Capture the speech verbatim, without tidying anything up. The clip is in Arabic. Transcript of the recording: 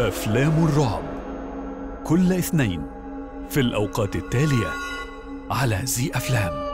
أفلام الرعب كل اثنين في الأوقات التالية على زي أفلام.